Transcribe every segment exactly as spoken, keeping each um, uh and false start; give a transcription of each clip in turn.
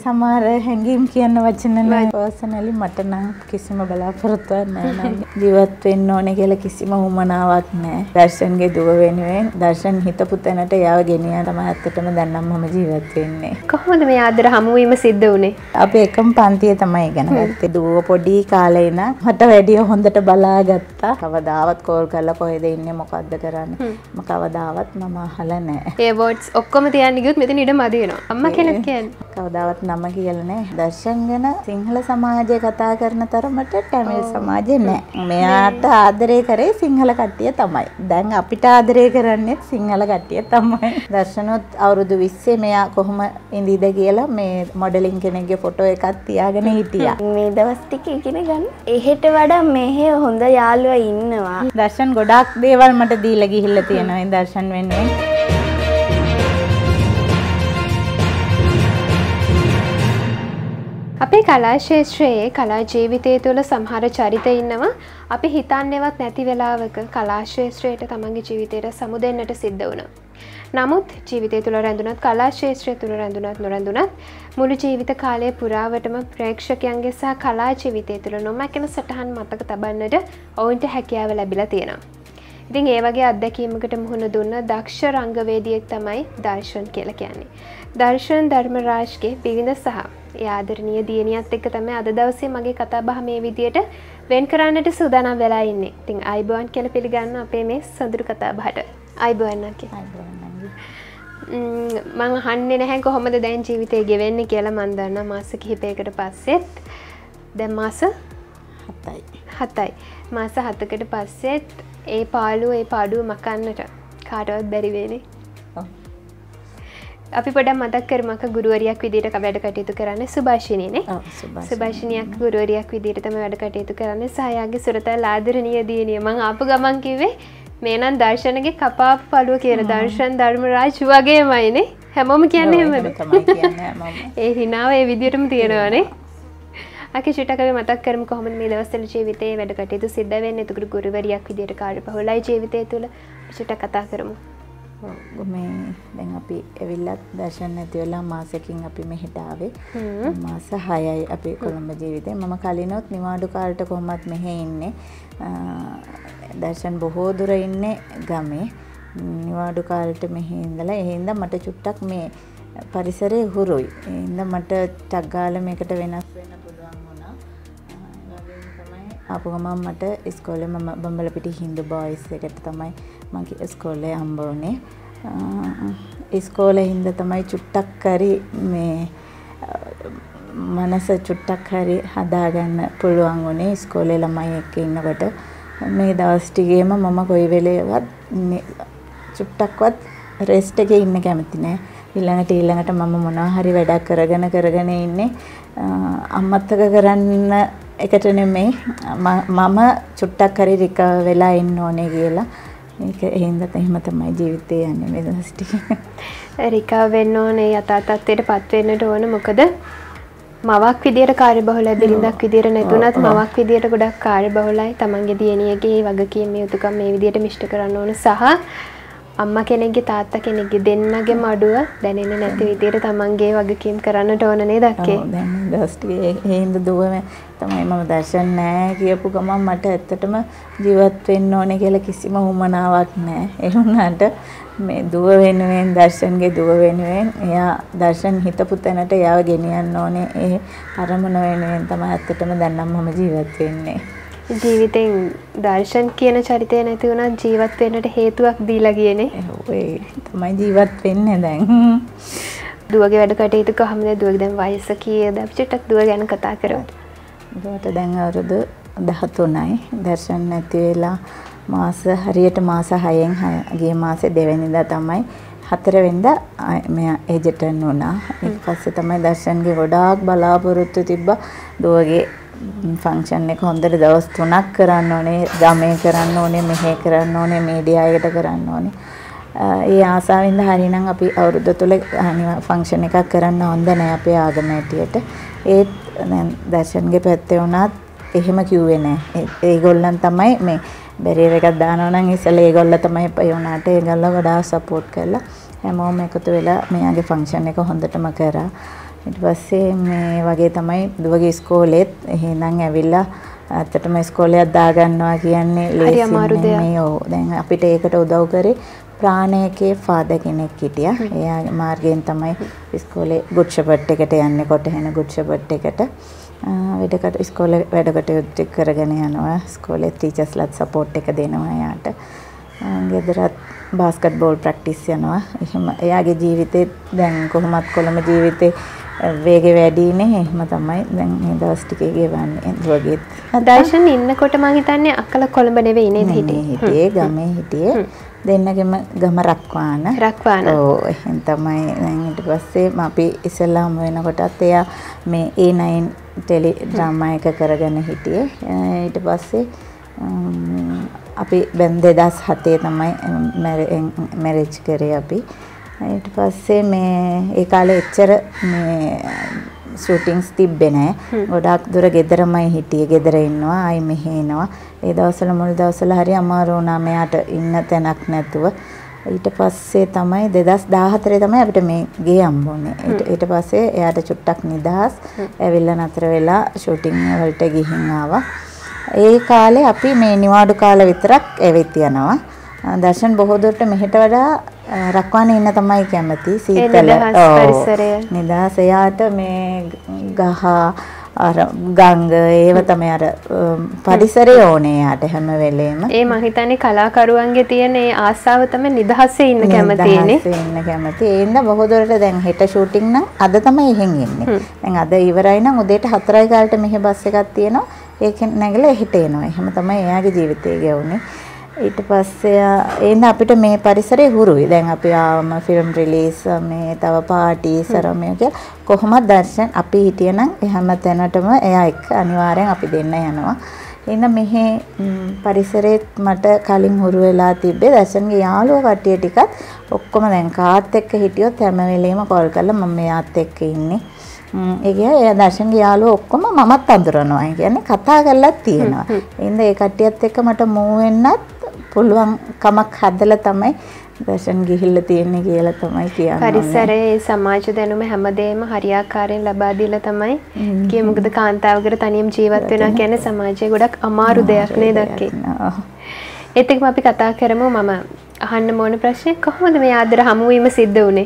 සමහර හැංගීම් කියන වචන නෑ පර්සනලි මට නම් කිසිම බලාපොරොත්තුවක් නෑ නම් ජීවත් වෙන්න ඕනේ කියලා කිසිම උමනාවක් නෑ. දර්ශන්ගේ දුව වෙනුවෙන් දර්ශන් හිතපු තැනට යාව ගෙනියන්න තමයි ඇත්තටම දැන් නම් මම ජීවත් වෙන්නේ. කොහොමද මේ ආදර හමු වීම සිද්ධ වුනේ? අපි එකම පන්තියේ තමයි ඉගෙන ගත්තේ. දුව පොඩි කාලේ ඉඳන් මට වැඩිය හොඳට බලාගත්තා. කවදාවත් කෝල් කරලා කොහෙද ඉන්නේ මොකද්ද කරන්නේ මම කවදාවත් මම අහලා නෑ. ඒ වර්ඩ්ස් ඔක්කොම තියන්න ගියොත් මෙතන ඉඩ මදි වෙනවා. අම්මා කෙනෙක් කියන්නේ කවදාවත් නම කියලා නෑ. දර්ශන් ගැන සිංහල සමාජය කතා කරන තරමට ටැමිල් සමාජය නෑ. මෙයාට ආදරය කරේ සිංහල කට්ටිය තමයි. දැන් අපිට ආදරය කරන්නේ සිංහල කට්ටිය තමයි. දර්ශනොත් අවුරුදු විස්සේ මෙයා කොහොම ඉඳීද කියලා මේ මොඩලින් කෙනෙක්ගේ ෆොටෝ එකක් තියාගෙන හිටියා. මේ දවස් ටික ඉගෙන ගන්න. එහෙට වඩා මෙහෙ හොඳ යාළුවා ඉන්නවා. දර්ශන් ගොඩාක් දේවල් මට දීලා ගිහිල්ලා තියෙනවා. දර්ශන් වෙනුවෙන් අපේ කලා ශාස්ත්‍රයේ කලා ජීවිතය තුළ සමහර චරිත ඉන්නවා අපි හිතන්නේවත් නැති වෙලාවක කලා ශාස්ත්‍රයට තමන්ගේ ජීවිතයට සමුදෙන්නට සිද්ධ වුණා. නමුත් ජීවිතය තුළ රැඳුනත් කලා ශාස්ත්‍රය තුළ රැඳුනත් නොරැඳුනත් මුළු ජීවිත කාලය පුරාවටම ප්‍රේක්ෂකයන්ගේ සහ කලා ජීවිතය තුළ නොමැකෙන සටහන් මතක තබන්නට ඔවුන්ට හැකියාව ලැබිලා තියෙනවා. ඉතින් ඒ වගේ අත්දැකීමකට මුහුණ දුන්න දක්ෂ රංගවේදියෙක් තමයි දර්ශන් කියලා කියන්නේ. දර්ශන් ධර්මරාජ්ගේ බිරිඳ සහ ඒ ආදරණීය දියණියත් එක්ක තමයි අද දවසේ මගේ කතා බහ මේ විදියට වෙන් කරන්නට සූදානම් වෙලා ඉන්නේ. ඉතින් අයිබෝන් කියලා පිළිගන්න අපේ මේ සොඳුරු කතා බහට. අයිබෝන් නැකේ. අයිබෝන් මම අහන්නේ නැහැ කොහොමද දැන් ජීවිතේ ගෙවෙන්නේ කියලා. මම දන්නා මාස කිහිපයකට පස්සෙත් දැන් මාස හතයි. හතයි. මාස හතකට පස්සෙත් ඒ පාළුව ඒ පාඩුව මකන්නට කාටවත් බැරි වෙන්නේ. අපි පොඩ්ඩක් මතක් කරමු අක ගුරුවරියක් විදිහට වැඩ කටයුතු කරන්නේ සුභාෂිනීනේ. ඔව් සුභාෂිනී. සුභාෂිනියක් ගුරුවරියක් විදිහට තමයි වැඩ කටයුතු කරන්නේ. සහයාගේ සුරතල් ආදරණීය දියණිය. මම ආපු ගමන් කිව්වේ මේ නම් දර්ශනගේ කපාපු පළුව කියලා. දර්ශන් ධර්මරාජ් වගේමයිනේ. හැමෝම කියන්නේ එහෙමද? තමයි කියන්නේ මම. ඒ හිනාව ඒ විදිහටම තියෙනවානේ. අකි චුට්ටක් අපි මතක් කරමු කොහොමද මේ දවස්වල ජීවිතේ වැඩ කටයුතු සිද්ධ වෙන්නේ. එතකොට ගුරුවරියක් විදිහට කාර්යබහුලයි ජීවිතය තුළ චුට්ටක් කතා කරමු. මේ දැන් අපි ඇවිල්ලා දර්ශන නැති වෙලා මාසෙකින් අපි මෙහෙට ආවේ. මාස හයයි අපේ කොළඹ ජීවිතේ. මම කලිනොත් නිවාඩු කාලේට කොහොමත් මෙහෙ ඉන්නේ. දර්ශන බොහෝ දුර ඉන්නේ ගමේ. නිවාඩු කාලේට මෙහෙ ඉඳලා ඒ හින්දා මට චුට්ටක් මේ පරිසරේ හුරුයි. ඒ හින්දා මට ටක් ගාලා මේකට වෙනස් වෙන්න පුළුවන් වුණා. ඒ වගේම තමයි ආපු ගමන් මට ඉස්කෝලේ මම බම්බලපිටි හින්දු බොයිස් එකට තමයි මගේ ඉස්කෝලේ හම්බ වුණේ. ඉස්කෝලේ හින්දා තමයි චුට්ටක් හරි මේ මනස චුට්ටක් හරි හදාගන්න පුළුවන් වුණේ ඉස්කෝලේ ළමයි එක්ක ඉන්නකොට. මේ දවස් ටිකේම මම කොයි වෙලේවත් චුට්ටක්වත් රෙස්ට් එකේ ඉන්න කැමති නෑ. ඊළඟට ඊළඟට මම මොනවා හරි වැඩක් කරගෙන කරගෙන ඉන්නේ. අම්මත්තක කරන්න එකට නෙමෙයි මම චුට්ටක් හරි රිකවර් වෙලා ඉන්න ඕනේ කියලා. ඒක එහෙන්දත් එහෙම තමයි ජීවිතේ යන්නේ මේ දවස් ටික. රිකවර් වෙන්න ඕනේ යථා තත්ත්වයටපත් වෙන්නට ඕන. මොකද මවක් විදියට කාර්යබහුලයි බිරිඳක් විදියට නැතුණත් මවක් විදියට ගොඩක් කාර්යබහුලයි. තමන්ගේ දියණියගේ වගකීම් මේ යුතුයකම් මේ විදියට මිෂ්ඨ කරන්න ඕන සහ අම්මා කෙනෙක්ගේ තාත්තා කෙනෙක්ගේ දෙන්නගේ මඩුව දැනෙන්නේ නැති විදියට තමන්ගේ වගකීම් කරන්නට ඕන නේද අක්කේ? ඔව් දැන් දවස් ටිකේ හේඳ දුවම තමයි මම දර්ශන නැහැ කියපු ගමන් මට ඇත්තටම ජීවත් වෙන්න ඕනේ කියලා කිසිම උමනාවක් නැහැ. ඒ වුණාට මේ දුව වෙනුවෙන් දර්ශන්ගේ දුව වෙනුවෙන් එයා දර්ශන් හිතපු තැනට එයාව ගෙනියන්න ඕනේ. ඒ අරමුණ වෙනුවෙන් තමයි ඇත්තටම දැන් නම් මම ජීවත් වෙන්නේ. ජීවිතෙන් දර්ශන් කියන චරිතය නැති වුණා ජීවත් වෙන්නට හේතුවක් දීලා ගියනේ. ඒ තමයි ජීවත් වෙන්නේ දැන්. දුවගේ වැඩ කටයුතු කොහොමද? දුවගේ දැන් වයස කීයද? අපි චුට්ටක් දුව ගැන කතා කරමු. දුවට දැන් අවුරුදු දහතුනයි. දර්ශන නැති වෙලා මාස හරියට මාස හයෙන් ගිය මාසේ දෙවෙනිදා තමයි හතර වෙනිදා මෙයා ඒජටන් වුණා. ඊට පස්සේ තමයි දර්ශන්ගේ ගොඩාක් බලාපොරොත්තු තිබ්බා දුවගේ ෆන්ක්ෂන් එක හොඳට දවස් තුනක් කරන්න ඕනේ. ගමේ කරන්න ඕනේ, මෙහෙ කරන්න ඕනේ, මීඩියා එකට කරන්න ඕනේ. ඒ ආසාවෙන්ද හරිනම් අපි අවුරුද්ද තුල ෆන්ක්ෂන් එකක් කරන්න හොඳ නැහැ අපේ ආගම ඇටියට. ඒත් දැන් දර්ශන්ගේ පැත්තේ වුණත් එහෙම කිව්වේ නැහැ. ඒගොල්ලන් තමයි මේ බැරියර් එකක් දානවා නම් ඉස්සෙල්ලා ඒගොල්ලෝ තමයි ඒ වුණාට ඒගොල්ලෝ වඩා සපෝට් කරලා හැමෝම එකතු වෙලා මෙයාගේ ෆන්ක්ෂන් එක හොඳටම කරා. ඊට පස්සේ මේ වගේ තමයි දුවගේ ඉස්කෝලේත් එහෙනම් ඇවිල්ලා ඇත්තටම ඉස්කෝලයක් දාගන්නවා කියන්නේ ලේසි නෙමෙයි. ඔව් දැන් අපිට ඒකට උදව් කරේ ප්‍රාණයකේ ෆාදර් කෙනෙක් හිටියා. එයාගේ මාර්ගයෙන් තමයි ඉස්කෝලේ ගුඩ් ෂෙපර්ඩ් එකට යන්නේ කොටහෙන ගුඩ් ෂෙපර්ඩ් එකට. වැඩකට ඉස්කෝලේ වැඩකට කරගෙන යනවා. ඉස්කෝලේ ටීචර්ස්ලාත් සපෝට් එක දෙනවා එයාට. ගෙදරත් බාස්කට් බෝල් ප්‍රැක්ටිස් යනවා. එහෙම එයාගේ ජීවිතේ දැන් කොහොමත් කොළඹ ජීවිතේ වේගෙ වැඩිනේ. එහෙම තමයි දැන් මේ දවස් ටිකේ ගෙවන්නේ. දුවගේ දර්ශන් ඉන්නකොට මම හිතන්නේ අක්කලා කොළඹ නෙවෙයි නේද හිටියේ. හිටියේ ගමේ හිටියේ. දෙන්නගෙම ගම රක්වාන. රක්වාන. ඔව් එහෙන් තමයි. දැන් ඊට පස්සේ අපි ඉස්සෙල්ලාම වෙනකොටත් එයා මේ ඒ නයින් ටෙලි ඩ්‍රාමා එක කරගෙන හිටියේ. ඊට පස්සේ අපි දැන් දෙදාස් හතේ තමයි මැරේජ් කරේ අපි. ඊට පස්සේ මේ ඒ කාලේ එච්චර මේ ෂූටින්ග්ස් තිබ්බේ නෑ. ගොඩාක් දුර ගෙදරමයි හිටියේ. ගෙදර ඉන්නවා, ආයි මෙහෙ එනවා. ඒ දවස්වල මුල් දවස්වල හරි අමාරු වුණා මෙයාට ඉන්න තැනක් නැතුව. ඊට පස්සේ තමයි දෙදාස් දාහතරේ තමයි අපිට මේ ගේ හම්බුනේ. ඊට පස්සේ එයාට චුට්ටක් නිදහස් ඇවිල්ලා නතර වෙලා ෂූටින්ග් වලට ගිහින් ආවා. ඒ කාලේ අපි මේ නිවාඩු කාලේ විතරක් ඇවිත් යනවා. දර්ශන් බොහෝ දුරට මෙහෙට වඩා රක්වානේ ඉන්න තමයි කැමති. සීතල පරිසරය. නිදහස එයාට මේ ගහ අර ගංග ඒව තමයි අර පරිසරය ඕනේ යාට හැම වෙලේම. ඒ මං හිතන්නේ කලාකරුවන්ගේ තියෙන ඒ ආසාව තමයි නිදහසේ ඉන්න කැමතිනේ. නිදහසේ ඉන්න කැමති. ඒ ඉඳ බොහෝ දුරට දැන් හෙට ෂූටින්ග් නම් අද තමයි එහෙන් ඉන්නේ. දැන් අද ඉවරයි නම් උදේට හතරයි කාලට මෙහෙ බස් එකක් තියෙනවා. ඒකෙන් නැගලා එහෙට එනවා. එහෙම තමයි එයාගේ ජීවිතය ගෙවුනේ. ඊට පස්සේ එන්න අපිට මේ පරිසරේ හුරුයි. දැන් අපි ආවම ෆිල්ම් රිලීස් මේ තව පාටි සරමය කියලා කොහොමද දර්ශන් අපි හිටියනම් හැම තැනටම එයා එක්ක අනිවාර්යෙන් අපි දෙන්න යනවා. එන්න මෙහි පරිසරෙත් මට කලින් හුරු වෙලා තිබ්බේ. දර්ශන්ගේ යාළුවෝ කට්ටිය ටිකත් ඔක්කොම දැන් කාත් එක්ක හිටියොත් හැම වෙලෙම කෝල් කරලා මම මෙයාත් එක්ක ඉන්නේ. ඒ කියන්නේ එයා දර්ශන්ගේ යාළුවෝ ඔක්කොම මමත් අඳුරනවා. ඒ කියන්නේ කතා කරලා තියෙනවා. එහෙනම් ඒ කට්ටියත් එක්ක මට මූ වෙන්නත් පුළුවන් කමක් හදලා තමයි දර්ශන් ගිහිල්ලා තියෙන්නේ කියලා තමයි කියන්නේ. පරිසරයේ සමාජ දැනුම හැමදේම හරියාකාරයෙන් ලබා දීලා තමයි කියේ. මොකද කාන්තාවකට තනියම ජීවත් වෙනවා කියන්නේ සමාජයේ ගොඩක් අමාරු දෙයක් නේද අක්කේ. ඒත් එක්කම අපි කතා කරමු. මම අහන්න ඕන ප්‍රශ්නේ කොහොමද මේ ආදර හමු වීම සිද්ධ වුනේ?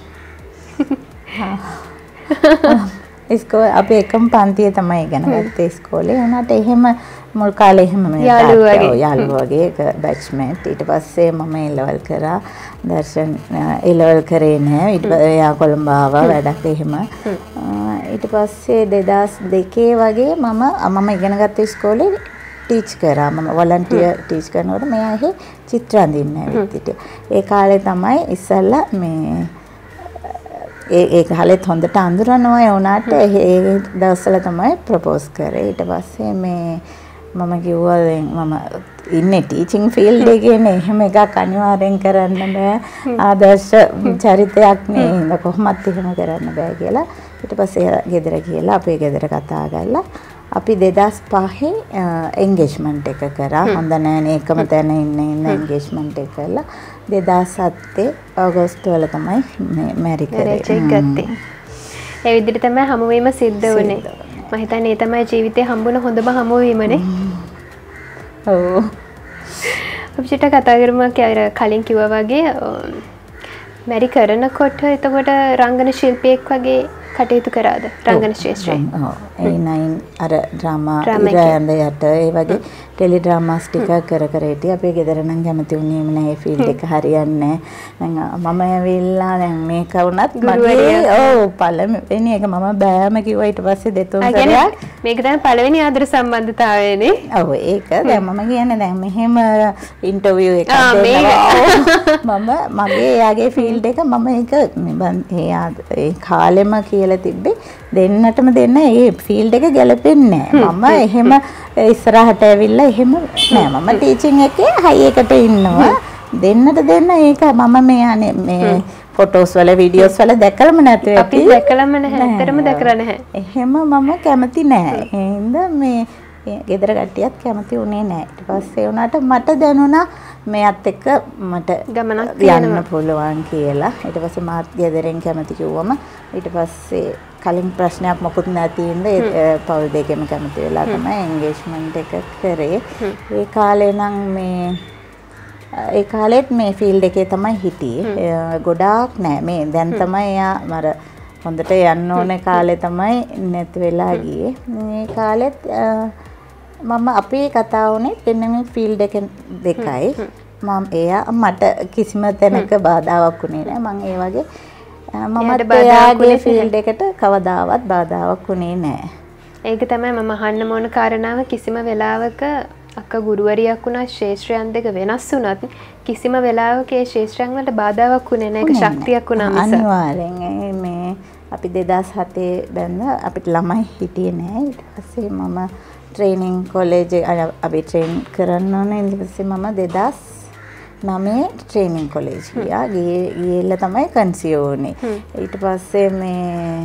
ඉස්කෝලේ අපි එකම පන්තියේ තමයි ඉගෙන ගත්තේ ඉස්කෝලේ. උනාට එහෙම මුල් කාලේ එහෙම මේ යාළුවෝ යාළුවෝ වගේ එක බැච්මේට්. ඊට පස්සේ මම ඒ ලෙවල් කරා. දර්ශන් ඒ ලෙවල් කරේ නෑ. ඊට පස්සේ එයා කොළඹ ආවා වැඩක් එහෙම. ඊට පස්සේ දෙදාස් දෙකේ වගේ මම මම ඉගෙන ගත්ත ඉස්කෝලේ ටීච් කරා. මම වොලන්ටියර් ටීච් කරනකොට මෙයා එහෙ චිත්‍ර අඳින්න ඇවිත් හිටියේ. ඒ කාලේ තමයි ඉස්සල්ලා මේ ඒ ඒ කාලෙත් හොඳට අඳුරනවා. ඒ උනාට ඒ දවස්වල තමයි ප්‍රොපෝස් කරේ. ඊට පස්සේ මේ මම කිව්වා දැන් මම ඉන්නේ ටීචින් ෆීල්ඩ් එකේනේ. එහෙම එකක් අනිවාර්යෙන් කරන්න බෑ. ආදර්ශ චරිතයක් නේ. ඉන්න කොහොමත් එහෙම කරන්න බෑ කියලා. ඊට පස්සේ ගෙදර ගිහලා අපේ ගෙදර කතා කරලා අපි දෙදාස් පහේ එන්ගේජ්මන්ට් එක කරා. හොඳ නෑනේ එකම තැන ඉන්න ඉන්න එන්ගේජ්මන්ට් එක කරලා දෙදාස් හතේ අගෝස්තු වල තමයි මේ මැරි කරේ. ගත්තේ. ඒ විදිහට තමයි හමුවීම සිද්ධ වුනේ. මම හිතන්නේ ඒ තමයි ජීවිතේ හම්බුන හොඳම හමුවීමනේ. ඔව්. අපි චිට කතා කරමු කලින් කිව්වා වගේ මැරි කරනකොට එතකොට රංගන ශිල්පියෙක් වගේ කටයුතු කරාද රංගන ශාස්ත්‍රයේ? ඔව්. ඒ නයින් අර ඩ්‍රාමා ඉරයන්ද යට ඒ වගේ ටෙලි ඩ්‍රාමාස් ටික කර කර හිටියේ. අපේ ගෙදර නම් කැමති වුණේම නැහැ. ඒ ෆීල්ඩ් එක හරියන්නේ නැහැ. මම ඇවිල්ලා දැන් මේක වුණත් මගේ ඔව් පළවෙනි එක මම බෑම කිව්වා. ඊට පස්සේ දෙතුන් සැරයක් මේක තමයි පළවෙනි ආදර සම්බන්ධතාවයනේ. ඔව් ඒක දැන් මම කියන්නේ දැන් මෙහෙම ඉන්ටර්විව් එකක් දෙනවා. මම මගේ එයාගේ ෆීල්ඩ් එක මම ඒක ඒ කාලෙම කියලා තිබ්බේ දෙන්නටම දෙන්න ඒ ෆීල්ඩ් එක ගැලපෙන්නේ නැහැ. මම එහෙම ඉස්සරහට ඇවිල්ලා එහෙම නෑ. මම ටීචින් එකේ හයි එකට ඉන්නවා. දෙන්නට දෙන්න ඒක මම මේ අනේ මේ ෆොටෝස් වල වීඩියෝස් වල දැකලම නැතුව අපි දැකලම නැහැ. ඇත්තටම දැකලා නැහැ. එහෙම මම කැමති නෑ. ඒ හින්දා මේ ගෙදර කට්ටියත් කැමති උනේ නෑ. ඊට පස්සේ උනාට මට දැනුණා මෙයත් එක්ක මට ගමනක් යන්න පුළුවන් කියලා. ඊට පස්සේ මාත් ගෙදරින් කැමති කිව්වම ඊට පස්සේ කලින් ප්‍රශ්නයක් මොකුත් නැති ඉඳ පවුල් දෙකෙම කැමති වෙලා තමයි එන්ගේජ්මන්ට් එක කරේ. ඒ කාලේ නම් මේ ඒ කාලෙත් මේ ෆීල්ඩ් එකේ තමයි හිටියේ. ගොඩාක් නෑ මේ දැන් තමයි එයා මර හොඳට යන්න ඕනේ කාලේ තමයි නැති වෙලා ගියේ. මේ කාලෙත් මම අපි කතා වුණේ දෙන්න මේ ෆීල්ඩ් එක දෙකයි. මම එයා මට කිසිම තැනක බාධාවක් වුණේ නෑ. මම ඒ වගේ මමත් එයාගේ ෆීල්ඩ් එකට කවදාවත් බාධාවක් වුණේ නෑ. ඒක තමයි මම අහන්න ඕන කාරණාව. කිසිම වෙලාවක අක්ක ගුරුවරියක් වුණා ශේෂ්ත්‍රයන් දෙක වෙනස් වුණත් කිසිම වෙලාවක ඒ ශේෂ්ත්‍රයන් වලට බාධාවක් වුණේ නැහැ. ඒක ශක්තියක් වුණා මිස. අනිවාර්යෙන් මේ අපි දෙදාස් හතේ බැන්න අපිට ළමයි හිටියේ නෑ. ඊට පස්සේ මම ට්‍රේනින් කොලේජ් අපි ට්‍රේන් කරන්න ඕනේ. ඊට පස්සේ මම දෙදාස් නවයේ ට්‍රේනින් කොලේජ් ගියා. ගියේ ගියලා තමයි කන්සියෝ වුණේ. ඊට පස්සේ මේ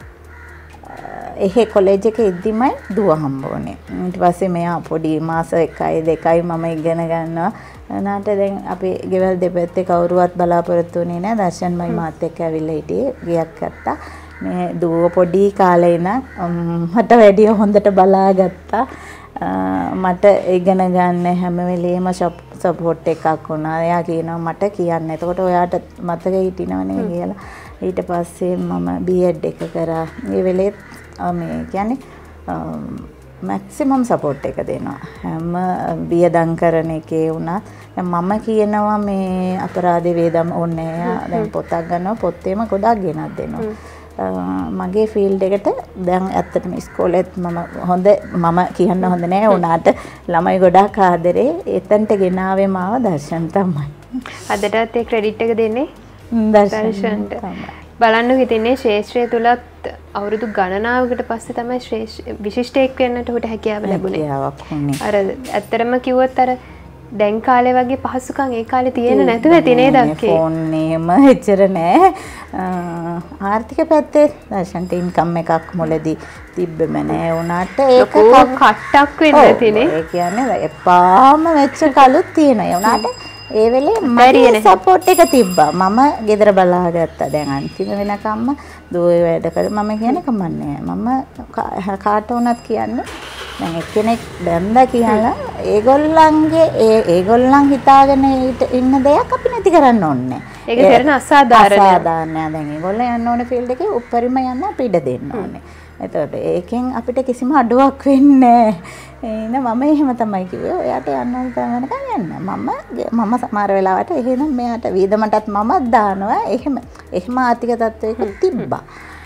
එහෙ කොලේජ් එකේ ඉද්දිමයි දුව හම්බ වුණේ. ඊට පස්සේ මෙයා පොඩි මාස එකයි දෙකයි මම ඉගෙන ගන්නවා. නාට දැන් අපි ගෙවල් දෙපැත්තේ කවුරුවත් බලාපොරොත්තු වෙන්නේ නැහැ. දර්ශන්මයි මාත් එක්ක ඇවිල්ලා හිටියේ. ගියක් ගත්තා. මේ දුව පොඩි කාලේ ඉඳන් මට වැඩිය හොඳට බලාගත්තා. මට ඉගෙන ගන්න හැම වෙලේම සපෝට් එකක් වුණා. එයා කියනවා මට කියන්න. එතකොට ඔයාට මතක හිටිනවනේ කියලා. ඊට පස්සේ මම බී එඩ් එක කරා. ඒ වෙලෙත් මේ කියන්නේ මැක්සිමම් සපෝට් එක දෙනවා. හැම වියදම් කරන එකේ වුණත් මම කියනවා මේ අපරාධ වේදම් ඕනේ. දැන් පොතක් ගන්නවා පොත්තේම ගොඩක් ගෙනත් දෙනවා. මගේ ෆීල්ඩ් එකට දැන් ඇත්තටම ඉස්කෝලේත් මම හොඳ මම කියන්න හොඳ නෑ උනාට ළමයි ගොඩක් ආදරේ. එතනට ගෙනාවේ මාව දර්ශන් තමයි. අදටත් ඒ ක්‍රෙඩිට් එක දෙන්නේ දර්ශන්ට. බලන්න හිතන්නේ ශේෂ්ත්‍රය තුලත් අවුරුදු ගණනාවකට පස්සේ තමයි විශිෂ්ටයෙක් වෙන්නට උට හැකියාව ලැබුණේ. අර ඇත්තටම කිව්වොත් අර දැන් කාලේ වගේ පහසුකම් ඒ කාලේ තියෙන නැතුව ඇති නේද අක්කේ? ෆෝන් නේම එච්චර නෑ. ආර්ථික පැත්තේ දර්ශන්ට ඉන්කම් එකක් මුලදී තිබ්බෙම නෑ උනාට ඒක කට්ටක් වෙන්න ඇතිනේ. ඒ කියන්නේ එපාම වෙච්ච කලුත් තියෙනවා. ඒ උනාට ඒ වෙලේ මට සපෝට් එක තිබ්බා. මම ගෙදර බලාගත්තා. දැන් අන්තිම වෙනකම්ම දුවේ වැඩ කර මම කියන්නේ කමන්නේ. මම කාට වුණත් කියන්නේ දැන් එක්කෙනෙක් බැන්දා කියලා ඒගොල්ලන්ගේ ඒ ඒගොල්ලන් හිතාගෙන ඉන්න දෙයක් අපි නැති කරන්න ඕනේ. ඒක කරන අසාධාරණයි. අසාධාරණයි. දැන් ඒගොල්ලෝ යන්න ඕනේ ෆීල්ඩ් එකේ උඩරිම යන්න අපි ඉඩ දෙන්න ඕනේ. එතකොට ඒකෙන් අපිට කිසිම අඩුවක් වෙන්නේ නැහැ. මම එහෙම තමයි කිව්වේ. ඔයාට යන්න ඕන තැනකට යන්න. මම මම සමහර වෙලාවට එහෙනම් මෙයාට වීදමටත් මමත් දානවා. එහෙම එහෙම ආර්ථික තත්ත්වයක තිබ්බා.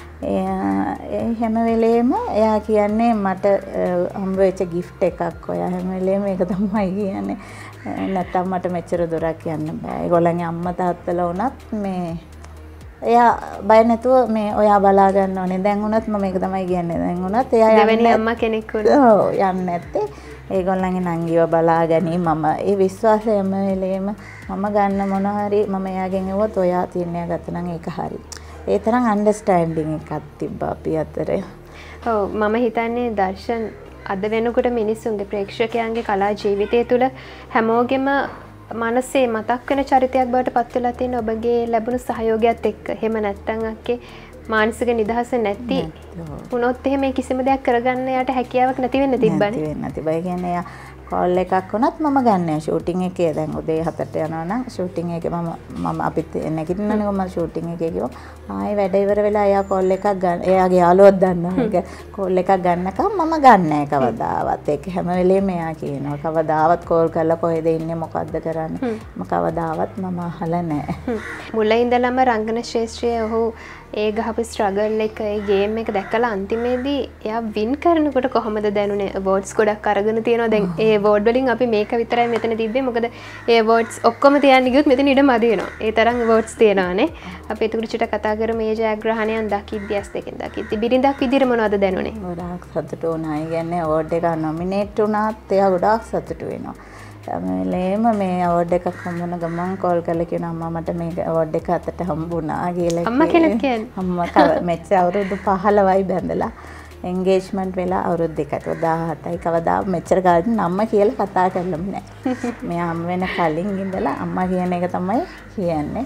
ඒ හැම වෙලේම එයා කියන්නේ මට හම්බ වෙච්ච ගිෆ්ට් එකක්. ඔයා හැම වෙලේම ඒක තමයි කියන්නේ. නැත්තම් මට මෙච්චර දොරක් යන්න බෑ. ඒගොල්ලන්ගේ අම්මා තාත්තලා වුණත් මේ එයා බය නැතුව මේ ඔයා බලා ගන්න ඕනේ. දැන් උනත් මම මේක තමයි කියන්නේ. දැන් උනත් එයා දෙවෙනි අම්මා කෙනෙක් වුණා. ඔව් යන්නේ නැත්තේ ඒගොල්ලන්ගේ නංගිව බලා ගැනීම මම ඒ විශ්වාසය හැම වෙලේම මම ගන්න මොන හරි මම එයාගෙන් එවුවොත් ඔයා තියන්නේ ගත්ත නම් ඒක හරි. ඒ තරම් අන්ඩර්ස්ටෑන්ඩින් එකක් තිබ්බා අපි අතර. ඔව් මම හිතන්නේ දර්ශන් අද වෙනකොට මිනිස්සුන්ගේ ප්‍රේක්ෂකයන්ගේ කලා ජීවිතය තුළ හැමෝගෙම මනසේ මතක් වෙන චරිතයක් බවට පත් වෙලා තියෙන ඔබගේ ලැබුණු සහයෝගයත් එක්ක. එහෙම නැත්නම් අක්කේ මානසික නිදහස නැති වුණොත් එහෙම කිසිම දෙයක් කරගන්න යාට හැකියාවක් නැති වෙන්න තිබ්බනේ. නැති වෙන්න නැති. බයි කියන්නේ යා කෝල් එකක් වුණත් මම ගන්නෑ ෂූටින් එකේ. දැන් උදේ හතට යනවා නම් ෂූටින් එකේ මම මම අපිත් නැගිටිනනේ මම ෂූටින් එකේ ගිහුවා. ආයේ වැඩ ඉවර වෙලා එයා කෝල් එකක් ගන්න. එයාගේ යාළුවෝ දන්නවා. ඒක කෝල් එකක් ගන්නකම් මම ගන්නෑ කවදාවත්. ඒක හැම වෙලේම එයා කියනවා. කවදාවත් කෝල් කරලා කොහෙද ඉන්නේ මොකද්ද කරන්නේ? මම කවදාවත් මම අහලා නැහැ. මුලින් ඉඳලම රංගන ශාස්ත්‍රයේ ඔහු ඒ ගහපු ස්ට්‍රගල් එක ඒ ගේම් එක දැකලා අන්තිමේදී එයා වින් කරනකොට කොහොමද දැනුනේ? අවෝඩ්ස් ගොඩක් අරගෙන තියෙනවා. දැන් ඒ අවෝඩ් වලින් අපි මේක විතරයි මෙතන තිබ්බේ. මොකද ඒ අවෝඩ්ස් ඔක්කොම තියන්න ගියොත් මෙතන ඉඩ මදි වෙනවා. ඒ තරම් අවෝඩ්ස් තියෙනවානේ. අපි ඒක උඩට කතා කරමු. මේ ජයග්‍රහණයන් දකිද්දී ඇස් දෙකෙන් දකිද්දී බිරිඳක් විදිහට මොනවද දැනුනේ? ගොඩාක් සතුටු වුණා. ඒ කියන්නේ අවෝඩ් එක නොමිනේට් වුණාත් එයා ගොඩාක් සතුටු වෙනවා. තමලේම මේ අවෝඩ් එකක් හම්බුන ගමන් කෝල් කරලා කියන අම්මා මට මේ අවෝඩ් එක අතට හම්බුණා කියලා. අම්මා කෙනෙක් කියන්නේ අම්මා මෙච්චර අවුරුදු පහළොවයි බැඳලා එන්ගේජ්මන්ට් වෙලා අවුරුදු දෙකයි දහහතයි කවදා මෙච්චර කාලෙකින් අම්මා කියලා කතා කරලම නැහැ. මෙයා අම්ම වෙන කලින් ඉඳලා අම්මා කියන එක තමයි කියන්නේ.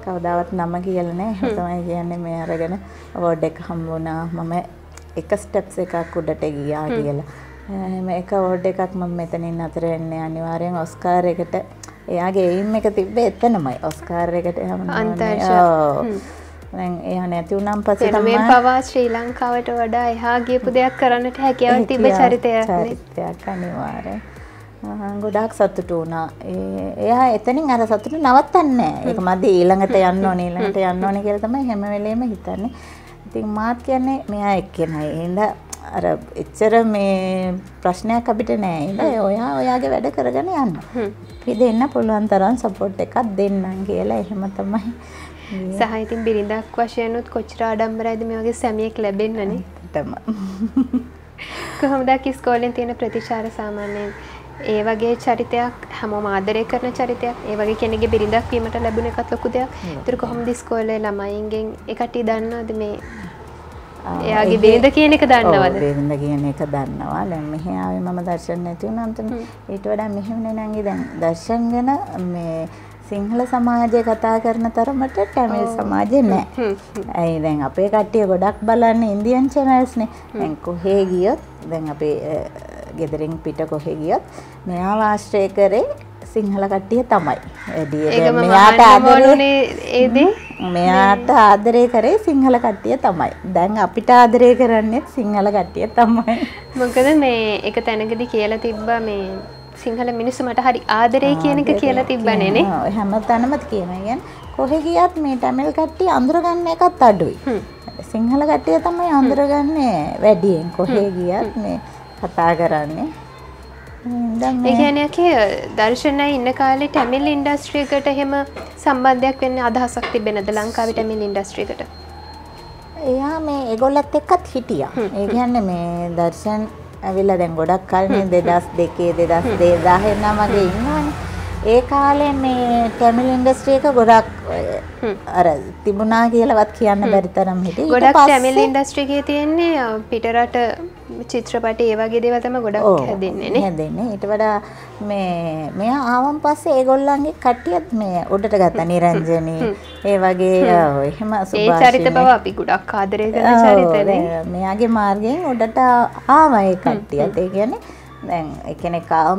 කවදාවත් නම කියලා නෑ. එහෙම තමයි කියන්නේ මේ අරගෙන අවෝඩ් එක හම්බ වුණා. මම එක ස්ටෙප්ස් එකක් උඩට ගියා කියලා. එහෙම එක අවෝඩ් එකක් මම මෙතනින් අතර වෙන්නේ අනිවාර්යෙන් ඔස්කාර් එකට. එයාගේ එයිම් එක තිබ්බේ එතනමයි. ඔස්කාර් එකට යන්න ඕනේ. දැන් එයා නැති වුණාන් පස්සේ තමයි මේ පවා ශ්‍රී ලංකාවට වඩා එහා ගියපු දෙයක් කරන්නට හැකියාවක් තිබ්බ චරිතයක් නේ. චරිතයක් අනිවාර්යෙන්. ගොඩාක් සතුටු වුණා. එයා එතනින් අර සතුට නවත්තන්නේ නැහැ. ඒක මැද ඊළඟට යන්න ඕනේ ඊළඟට යන්න ඕනේ කියලා තමයි හැම වෙලේම හිතන්නේ. ඉතින් මාත් කියන්නේ මෙයා එක්කෙනයි. එහෙනම් අර එච්චර මේ ප්‍රශ්නයක් අපිට නැහැ. ඉතින් ඔයා ඔයාගේ වැඩ කරගෙන යන්න. අපි දෙන්න පුළුවන් තරම් සපෝට් එකක් දෙන්නම් කියලා එහෙම තමයි. සහ ඉතින් බිරිඳක් වශයෙන් උත් කොච්චර ආඩම්බරයිද මේ වගේ සැමියෙක් ලැබෙන්නනේ. තමයි. කොහොමද ඉස්කෝලෙන් තියෙන ප්‍රතිචාර සාමාන්‍යයෙන් ඒ වගේ චරිතයක් හැමෝම ආදරය කරන චරිතයක් ඒ වගේ කෙනෙක්ගේ බිරිඳක් වීමට ලැබුණ එකත් ලොකු දෙයක්. ඒතර කොහොමද ඉස්කෝලේ ළමයින්ගෙන් ඒ කට්ටිය දන්නවද මේ එයාගේ බිරිඳ කියන එක දන්නවද? ඔව් බිරිඳ කියන එක දන්නවා. දැන් මෙහි ආවේ මම දර්ශන නැති වුණාම තමයි ඊට වඩා මෙහෙම නංගි දැන් දර්ශන ගැන මේ සිංහල සමාජය කතා කරන තරමට ටැමිල් සමාජය නෑ. ඇයි දැන් අපේ කට්ටිය ගොඩක් බලන්නේ ඉන්දියන් channels නේ. දැන් කොහේ ගියොත් දැන් අපේ ගෙදරින් පිට කොහේ ගියොත් මෙයා ආශ්‍රය කරේ සිංහල කට්ටිය තමයි. වැඩි මෙයාට ආදරේ මෙයාට ආදරේ කරේ සිංහල කට්ටිය තමයි. දැන් අපිට ආදරේ කරන්නේ සිංහල කට්ටිය තමයි. මොකද මේ එක තැනකදී කියලා තිබ්බා මේ සිංහල මිනිස්සු මට හරි ආදරේ කියන එක කියලා තිබ්බනේ නේ. ඔව් හැමතැනම කියනවා. يعني කොහෙ ගියත් මේ ටැමිල් කට්ටිය අඳුරගන්න එකත් අඩුයි. සිංහල කට්ටිය තමයි අඳුරගන්නේ වැඩියෙන්. කොහෙ ගියත් මේ කතා කරන්නේ. ඒ කියන්නේ කේ දර්ශනයි ඉන්න කාලේ ටැමිල් ඉන්ඩස්ට්‍රි එකට එහෙම සම්බන්ධයක් වෙන්න අදහසක් තිබෙන්නේ නැද්ද ලංකාවේ ටැමිල් ඉන්ඩස්ට්‍රි එකට? එයා මේ ඒගොල්ලත් එක්කත් හිටියා. ඒ කියන්නේ මේ දර්ශන් ඇවිල්ලා දැන් ගොඩක් කලින් දෙදාස් දෙකේ දෙදාස් දහය නමගේ ඉන්නවනේ. ඒ කාලේ මේ ටැමිල් ඉන්ඩස්ට්‍රි එක ගොඩක් අර තිබුණා කියලාවත් කියන්න බැරි තරම් හිටියේ. ගොඩක් ටැමිල් ඉන්ඩස්ට්‍රි එකේ තියෙන්නේ පිටරට චිත්‍රපටි ඒ වගේ දේවල් තමයි ගොඩක් හැදෙන්නේ නේ. හැදෙන්නේ. ඊට වඩා මේ මෙයා ආවන් පස්සේ ඒගොල්ලන්ගේ කට්ටියත් මේ උඩට ගත්තා නිරංජනී. ඒ වගේ එහෙම සුභාෂිනී. ඒ චරිත බව අපි ගොඩක් ආදරය කරන චරිතනේ. මෙයාගේ මාර්ගයෙන් උඩට ආවා ඒ කට්ටියත්. ඒ කියන්නේ දැන් කෙනෙක් ආවම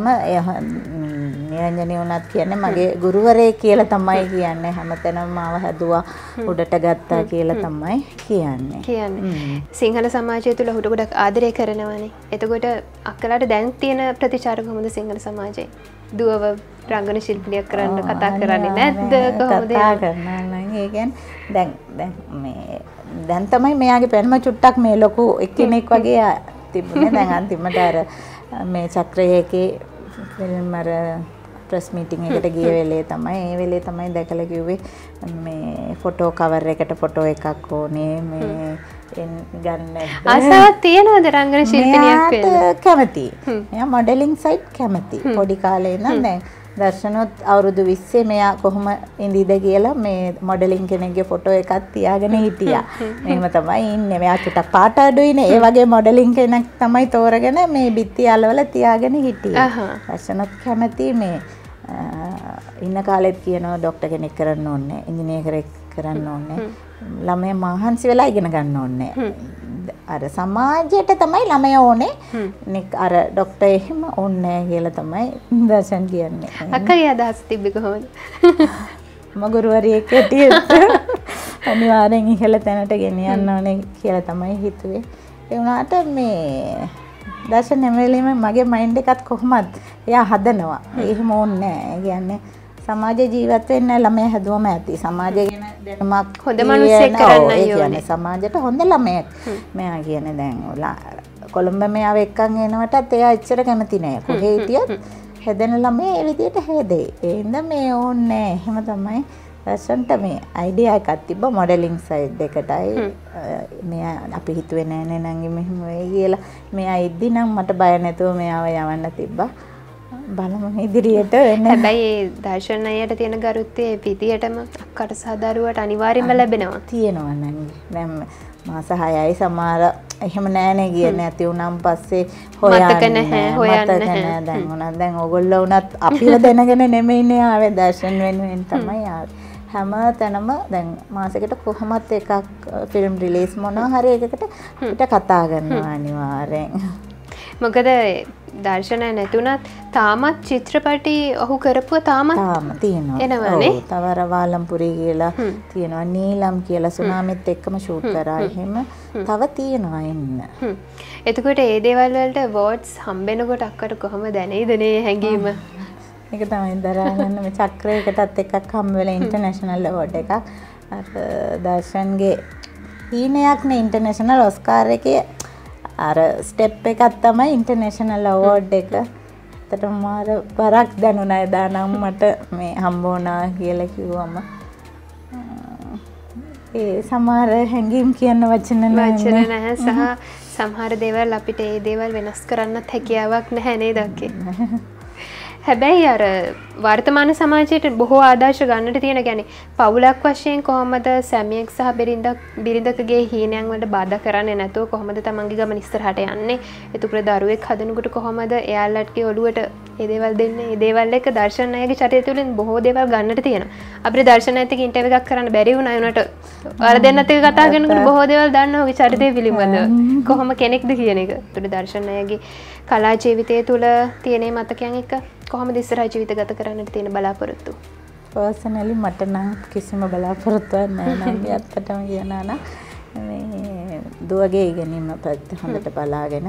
නිරංජනී වුණත් කියන්නේ මගේ ගුරුවරයෙක් කියලා තමයි කියන්නේ. හැමතැනම මාව හැදුවා උඩට ගත්තා කියලා තමයි කියන්නේ. කියන්නේ. සිංහල සමාජය තුල උඩ ගොඩක් ආදරය කරනවානේ. එතකොට අක්කලාට දැන් තියෙන ප්‍රතිචාර කොහොමද සිංහල සමාජයේ? දුවව රංගන ශිල්පිනියක් කරන්න කතා කරන්නේ නැද්ද? කොහොමද? කතා කරනවා නම් ඒ කියන්නේ දැන් දැන් මේ දැන් තමයි මෙයාගේ පෙනුම චුට්ටක් මේ ලොකු එක්කෙනෙක් වගේ තිබුණේ. දැන් අන්තිමට අර මේ චක්‍රයේකේ ෆිල්ම් අර ප්‍රෙස් මීටින් එකට ගිය වෙලේ තමයි ඒ වෙලේ තමයි දැකලා කිව්වේ මේ ෆොටෝ කවර් එකට ෆොටෝ එකක් ඕනේ මේ ගන්න ආසාවක් තියෙනවද රංගන ශිල්පිනියක් වෙන්න? කැමති. එයා මොඩලින් සයිඩ් කැමති. පොඩි කාලේ ඉඳන් දැන් දර්ශනොත් අවුරුදු විස්සේ මෙයා කොහොම ඉඳීද කියලා මේ මොඩලින් කෙනෙක්ගේ ෆොටෝ එකක් තියාගෙන හිටියා. මෙහෙම තමයි ඉන්නේ. මෙයා චුට්ටක් පාට අඩුයිනේ. ඒ වගේ මොඩලින් කෙනෙක් තමයි තෝරගෙන මේ බිත්ති අලවල තියාගෙන හිටියේ. දර්ශනොත් කැමති මේ ඉන්න කාලෙත් කියනවා ડોක්ටර් කෙනෙක් කරන්න ඕනේ, ඉංජිනේර කෙනෙක් කරන්න ඕනේ. ළමයා මහන්සි වෙලා ඉගෙන ගන්න ඕනේ. අර සමාජයට තමයි ළමයා ඕනේ. නික අර ડોක්ටර් එහෙම ඕනේ කියලා තමයි දර්ශන් කියන්නේ. අක්කගේ අදහස් තිබ්බේ කොහොමද? මගුරුවරියෙක් හැටියට අනිවාර්යෙන් ඉහළ තැනට ගෙනියන්න ඕනේ කියලා තමයි හිතුවේ. ඒ වුණාට මේ දර්ශන හැමලෙම මගේ මයින්ඩ් එකත් කොහොමද එයා හදනවා. එහෙම ඕනේ නැහැ. ඒ කියන්නේ සමාජ ජීවත් වෙන්න ළමයා හැදුවම ඇති. සමාජය ගැන දැනුමක් හොඳ මිනිස්සෙක් කරන්න ඕනේ. සමාජයට හොඳ ළමයෙක්. මෙයා කියන්නේ දැන් කොළඹ මෙයාව එක්කන් එනවටත් එයා එච්චර කැමති නෑ. කොහේ හිටියත් හැදෙන ළමයා ඒ විදිහට හැදේ. ඒ හින්දා මේ ඕනේ. එහෙම තමයි දර්ශන්ට මේ අයිඩියා එකක් තිබ්බ මොඩලින් සයිඩ් එකටයි. මෙයා අපි හිතුවේ නෑනේ නංගි මෙහෙම වෙයි කියලා. මෙයා ඉද්දි නම් මට බය නැතුව මෙයාව යවන්න තිබ්බා. බලමු ඉදිරියට වෙන. හැබැයි ඒ දර්ශන අයට තියෙන ගරුත්වය පිටියටම අක්කට සහ දරුවට අනිවාර්යයෙන්ම ලැබෙනවා. තියෙනවා නංගි. දැන් මාස හයයි සමහර එහෙම නෑනේ ගියේ නැති වුණාන් පස්සේ හොයන්න මතක නැහැ හොයන්න නැහැ. දැන් උනත් දැන් ඕගොල්ලෝ උනත් අපිව දැනගෙන නෙමෙයිනේ ආවේ දර්ශන වෙනුවෙන් තමයි ආවේ. හැම තැනම දැන් මාසෙකට කොහොමත් එකක් ෆිල්ම් රිලීස් මොනවා හරි එකකට පිට කතා කරනවා අනිවාර්යෙන්. මොකද දර්ශනය නැතුණත් තාමත් චිත්‍රපටි ඔහු කරපුව තාමත් තාම තියෙනවා. එනවනේ. ඔව් තව අර වාලම්පුරි කියලා තියෙනවා. නීලම් කියලා සුනාමිත් එක්කම ෂූට් කරා. එහෙම තව තියෙනවා එන්න. එතකොට ඒ දේවල් වලට වෝට්ස් හම්බෙනකොට අක්කට කොහොම දැනෙයිද නේ හැංගීම? ඒක තමයි දරාගන්න මේ චක්‍රයකටත් එකක් හම්බ වෙලා ඉන්ටර්නැෂනල් අවෝඩ් එකක්. අර දර්ශන්ගේ හීනයක් නේ ඉන්ටර්නැෂනල් ඔස්කාර් එකේ අර ස්ටෙප් එකක් තමයි ඉන්ටර්නැෂනල් අවෝඩ් එක. ඇත්තටම මාර බරක් දැනුණා එදා නම් මට මේ හම්බ වුණා කියලා කිව්වම. ඒ සමහර හැංගීම් කියන වචන වචන නැහැ සහ සමහර දේවල් අපිට ඒ දේවල් වෙනස් කරන්නත් හැකියාවක් නැහැ නේද අක්කේ? හැබැයි අර වර්තමාන සමාජයට බොහෝ ආදර්ශ ගන්නට තියෙන කියන්නේ පවුලක් වශයෙන් කොහොමද සැමියෙක් සහ බිරිඳක් බිරිඳකගේ හීනයන් වලට බාධා කරන්නේ නැතුව කොහොමද තමන්ගේ ගමන ඉස්සරහට යන්නේ? එතකොට දරුවෙක් හදනකොට කොහොමද එයාලටගේ ඔළුවට ඒ දේවල් දෙන්නේ? ඒ දේවල් එක දර්ශන අයගේ චරිතය තුළින් බොහෝ දේවල් ගන්නට තියෙනවා. අපිට දර්ශන ඇත්තක ඉන්ටර්විව් එකක් කරන්න බැරි වුණා උනට අර දෙන්නත් එක්ක කතා කරනකොට බොහෝ දේවල් දන්නවා ඔහුගේ චරිතය පිළිබඳව. කොහොම කෙනෙක්ද කියන එක. ඒතකොට දර්ශන අයගේ කලා ජීවිතය තුළ තියෙන මතකයන් එක කොහොමද ඉස්සරහ ජීවිත ගත කරන්නට තියෙන බලාපොරොත්තු? පර්සනලි මට නම් කිසිම බලාපොරොත්තුවක් නැහැ නම් ඇත්තටම කියනවා නම් මේ දුවගේ ඉගෙනීම පැත්ත හොඳට බලාගෙන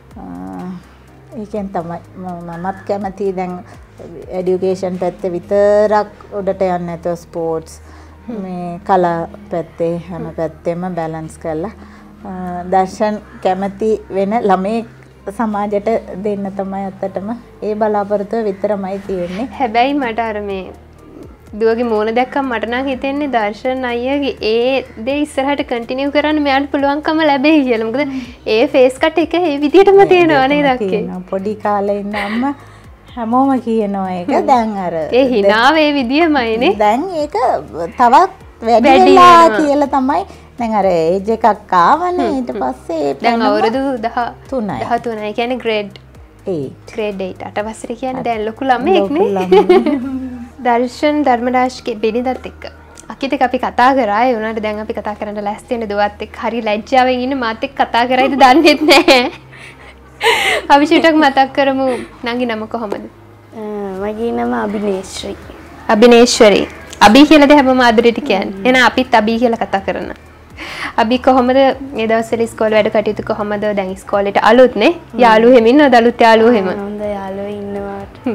ඒකෙන් තමයි මමත් කැමති දැන් এডুকেෂන් පැත්තේ විතරක් උඩට යන්නේ නැතුව ස්පෝර්ට්ස් මේ කලා පැත්තේ හැම පැත්තෙම බැලන්ස් කරලා දර්ශන් කැමති වෙන ළමයි සමාජයට දෙන්න තමයි අත්තටම ඒ බලාපොරොත්තුව විතරමයි තියෙන්නේ. හැබැයි මට අර මේ දුවගේ මූණ දැක්කම මට නම් හිතෙන්නේ දර්ශන් අයියාගේ ඒ දේ ඉස්සරහට කන්ටිනියු කරන්න මෙයාට පුළුවන්කම ලැබෙයි කියලා. මොකද ඒ ෆේස් කට් එක ඒ විදිහටම තියෙනවා නේද අක්කේ? පොඩි කාලේ ඉඳන්ම හැමෝම කියනවා ඒක. දැන් අර ඒ හිනාව ඒ විදියමයිනේ. දැන් ඒක තවත් වැඩි වෙලා කියලා තමයි දැන් අර ඒජ් එකක් ආවනේ ඊට පස්සේ දැන් අවුරුදු දහ තුනයි. දහ තුනයි. ඒ කියන්නේ grade eight. grade eight අට වසරේ කියන්නේ දැන් ලොකු ළමෙක් නේ. දර්ශන් ධර්මදාස්ගේ බිරිඳත් එක්ක අකිතක අපි කතා කරා ඒ උනාට දැන් අපි කතා කරන්න ලෑස්ති වෙන දුවත් එක්ක හරි ලැජ්ජාවෙන් ඉන්න මාත් එක්ක කතා කරයිද දන්නේ නැහැ. අපි චුට්ටක් මතක් කරමු නංගි නම කොහමද? මගේ නම අබිනේශ්‍රී. අබිනේශ්වරී. අබි කියලා ද හැමෝම ආදරෙට කියන්නේ. එහෙනම් අපිත් අබි කියලා කතා කරනවා. අපි කොහොමද මේ දවස්වල ඉස්කෝලේ වැඩ කටයුතු කොහොමද? දැන් ඉස්කෝලේට අලුත් නේ යාළුවෝ හැම ඉන්නවද? අලුත් යාළුවෝ හැම හොඳ යාළුවෝ ඉන්නවා.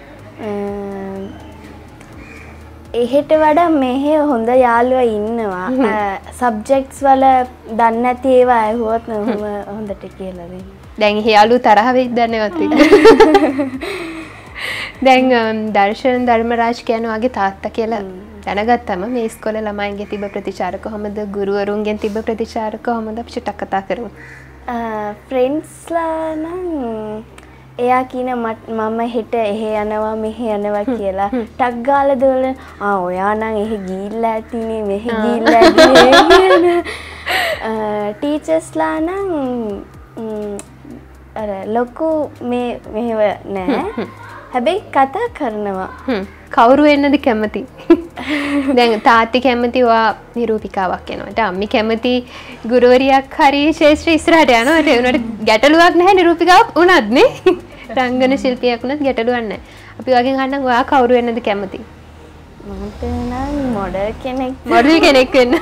එහෙට වඩා මෙහෙ හොඳ යාළුවෝ ඉන්නවා. සබ්ජෙක්ට්ස් වල දන්නේ නැති ඒවා ඇහුවොත් හොඳට කියලා දෙන්න. දැන් එහෙ යාළුවෝ තරහ වෙයිද දන්නේවත් එක්ක. දැන් දර්ශන ධර්මරාජ් කියන වගේ තාත්තා කියලා දැනගත්තම මේ ඉස්කෝලේ ළමයින්ගේ තිබ්බ ප්‍රතිචාර කොහොමද? ගුරුවරුන්ගෙන් තිබ්බ ප්‍රතිචාර කොහොමද? අපි චුට්ටක් කතා කරමු. ෆ්‍රෙන්ඩ්ස්ලා නම් එයා කියන මම හෙට එහෙ යනවා මෙහෙ යනවා කියලා ටක් ගාලා දවල ආ ඔයා නම් එහෙ ගිහිල්ලා ඇතිනේ මෙහෙ ගිහිල්ලා ඇතිනේ. ටීචර්ස්ලා නම් අර ලොකු මේ මෙහෙව නෑ. හැබැයි කතා කරනවා. කවුරු වෙන්නද කැමති? දැන් තාත්ති කැමති ඔයා නිරූපිකාවක් වෙනවට. අම්මි කැමති ගුරුවරියක් හරි ශේෂ්ත්‍ර ඉස්සරහට යනවට. ඒ උනට ගැටලුවක් නැහැ නිරූපිකාවක් උනත් නේ. රංගන ශිල්පියෙක් උනත් ගැටලුවක් නැහැ. අපි වගේ අහන්නම් ඔයා කවුරු වෙන්නද කැමති? මට නම් මොඩල් කෙනෙක්. මොඩල් කෙනෙක් වෙන්න.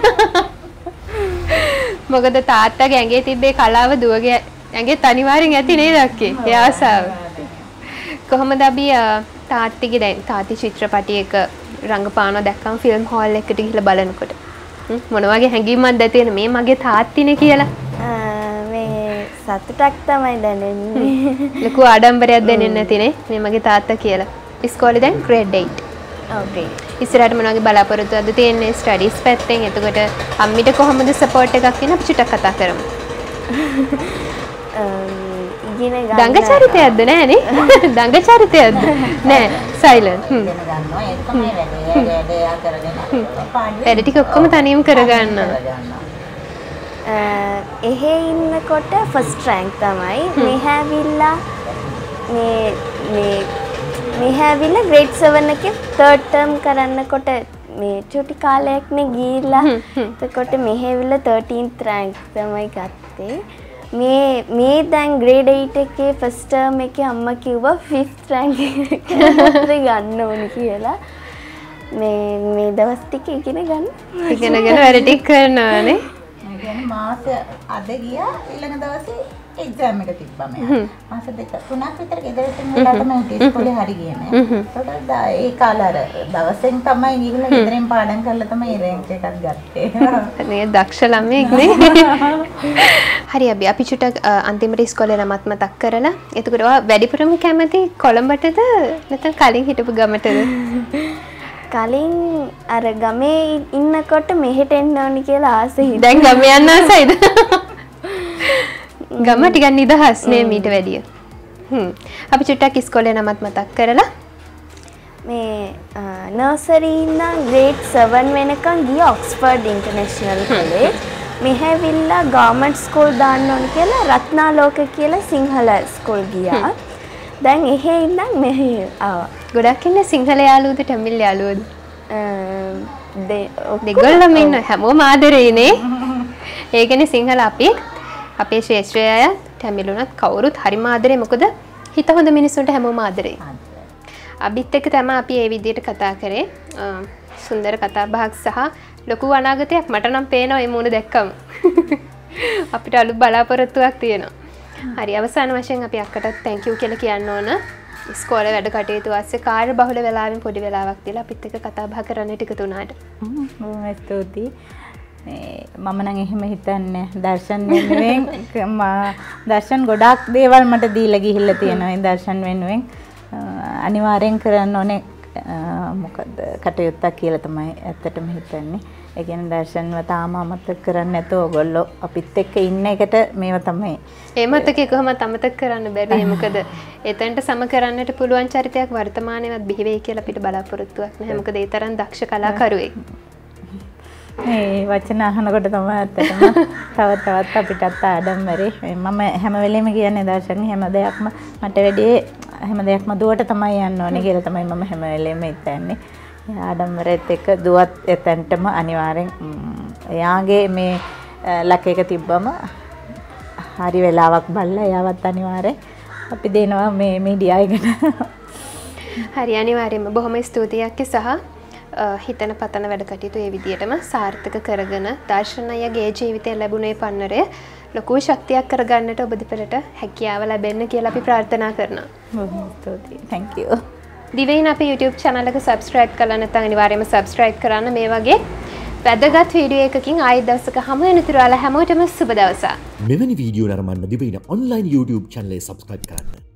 මොකද තාත්තගේ ඇඟේ තිබ්බේ කලාව දුවගේ ඇඟේ අනිවාර්යෙන් ඇති නේද අක්කේ? ඒ ආසාව. කොහොමද අපි තාත්තිගේ දැන් තාත්ති චිත්‍රපටයක රංගපානවා දැක්කම ෆිල්ම් හෝල් එකට ගිහිල්ලා බලනකොට මොන වගේ හැඟීමක්ද ඇති වෙන්නේ මේ මගේ තාත්තිනේ කියලා? මේ සතුටක් තමයි දැනෙන්නේ. ලොකු ආඩම්බරයක් දැනෙන්නේ නැතිනේ මේ මගේ තාත්තා කියලා. ඉස්කෝලේ දැන් grade eight. ඔව් grade. ඉස්සරහට මොන වගේ බලාපොරොත්තුවක්ද තියෙන්නේ ස්ටඩීස් පැත්තෙන්? එතකොට අම්මිට කොහොමද සපෝට් එකක් දෙන්නේ? අපි චුට්ටක් කතා කරමු. දඟ චරිතයක්ද නෑනේ? දඟ චරිතයක්ද? නෑ සයිලන්ට්. හ්ම්. වැඩ ටික ඔක්කොම තනියම කරගන්නවා. එහෙ ඉන්නකොට ෆස්ට් රෑන්ක් තමයි. මෙහැවිල්ලා මේ මේ මෙහැවිල්ලා grade seven එකේ third term කරන්නකොට මේ චුටි කාලයක්නේ ගිහිල්ලා එතකොට මෙහෙවිල thirteenth rank තමයි ගත්තේ. මේ මේ දැන් grade eight එකේ first term එකේ අම්මා කිව්වා fifth rank එක ගන්න ඕනේ කියලා. මේ මේ දවස් ටික ඉගෙන ගන්න. ඉගෙනගෙන වැඩ ටික කරනවානේ. ඒ කියන්නේ මාස අද ගියා ඊළඟ දවසේ එක්සෑම් එක තිබ්බා මෙයා. මාස දෙක තුනක් විතර ගෙදරට ඉඳලා තමයි ඉස්කෝලේ හරි ගියේ නෑ. ඒකට ඒ කාලේ අර දවසෙන් තමයි ගිහලා ගෙදරින් පාඩම් කරලා තමයි රැන්ක් එකක් ගත්තේ. නේ දක්ෂ ළමයෙක් නේ. හරි අපි අපි චුට්ටක් අන්තිමට ඉස්කෝලේ නමත් මතක් කරලා එතකොට ඔයා වැඩිපුරම කැමති කොළඹටද නැත්නම් කලින් හිටපු ගමටද? කලින් අර ගමේ ඉන්නකොට මෙහෙට එන්න ඕනි කියලා ආස හිතුවා. දැන් ගම යන්න ආසයිද? ගම ටිකක් නිදහස් නේ මීට වැඩිය. හ්ම්. අපි චුට්ටක් ඉස්කෝලේ නමත් මතක් කරලා මේ නර්සරි ඉඳන් grade seven වෙනකන් ගියා ඔක්ස්ෆර්ඩ් ඉන්ටර්නැෂනල් කොලේජ්. මෙහෙවිල්ලා ගවර්න්මන්ට් ස්කූල් දාන්න ඕනි කියලා රත්නාලෝක කියලා සිංහල ස්කූල් ගියා. දැන් එහෙ ඉඳන් මෙහෙ ආවා. ගොඩක් ඉන්නේ සිංහල යාළුවෝද තමිල් යාළුවෝද? දෙ දෙගොල්ලම ඉන්න හැමෝම ආදරේනේ. ඒකනේ සිංහල අපි අපේ ශේෂ්ත්‍රය අය තමිල් උනත් කවුරුත් හරිම ආදරේ මොකද හිත හොඳ මිනිස්සුන්ට හැමෝම ආදරේ. අබිත් එක්ක තමයි අපි මේ විදිහට කතා කරේ. සුන්දර කතා බහක් සහ ලොකු අනාගතයක් මට නම් පේනවා මේ මූණ දැක්කම. අපිට අලුත් බලාපොරොත්තුවක් තියෙනවා. හරි අවසාන වශයෙන් අපි අක්කටත් thank you කියලා කියන්න ඕන. ඉස්කෝලේ වැඩ කටයුතු වාස්සේ කාර්ය බහුල වෙලාවෙන් පොඩි වෙලාවක් දීලා අපිත් එක්ක කතා බහ කරන්න ටික තුනාට. බොහොම ස්තුතියි. මේ මම නම් එහෙම හිතන්නේ දර්ශන් වෙනුවෙන් දර්ශන් ගොඩාක් දේවල් මට දීලා ගිහිල්ලා තියෙනවා. ඒ දර්ශන් වෙනුවෙන් අනිවාර්යෙන් කරන්න ඕනේ මොකද කටයුත්තක් කියලා තමයි ඇත්තටම හිතන්නේ. ඒ කියන්නේ දර්ශන්ව තාම අමතක කරන්නේ නැතුව ඔයගොල්ලෝ අපිත් එක්ක ඉන්න එකට මේව තමයි. ඒ මතකේ කොහොමද අමතක කරන්න බැරි මොකද එතනට සම කරන්නට පුළුවන් චරිතයක් වර්තමානයේවත් බිහි වෙයි කියලා අපිට බලාපොරොත්තුවක් නැහැ. මොකද ඒ තරම් දක්ෂ කලාකරුවෙක්. මේ වචන අහනකොට තමයි ඇත්තටම තව තවත් අපිටත් ආඩම්බරේ. මම හැම වෙලෙම කියන්නේ දර්ශන් හැම දෙයක්ම මට වැඩි හැම දෙයක්ම දුවට තමයි යන්න ඕනේ කියලා තමයි මම හැම වෙලෙම හිතන්නේ. ආඩම්බරෙත් එක්ක දුවත් එතනටම අනිවාර්යෙන් එයාගේ මේ ලක් එක තිබ්බම හරි වෙලාවක් බලලා එයාවත් අනිවාර්යෙන් අපි දෙනවා මේ මීඩියා එකට. හරි අනිවාර්යෙන්ම බොහොම ස්තුතියක් සහ හිතන පතන වැඩ කටයුතු ඒ විදිහටම සාර්ථක කරගෙන දර්ශනයගේ ජීවිතය ලැබුණේ පන්නරය ලොකු ශක්තියක් කරගන්නට ඔබ දෙපළට හැකියාව ලැබෙන්න කියලා අපි ප්‍රාර්ථනා කරනවා. බොහොම ස්තුතියි. thank you. දිවයින් අපේ YouTube channel එක subscribe කරලා නැත්නම් අනිවාර්යයෙන්ම subscribe කරන්න. මේ වගේ වැදගත් වීඩියෝ එකකින් ආයෙත් දවසක හමු වෙනතුරු ඔයාලා හැමෝටම සුබ දවසක්. මෙවැනි වීඩියෝ නරඹන්න දිවයින online YouTube channel එක subscribe කරන්න.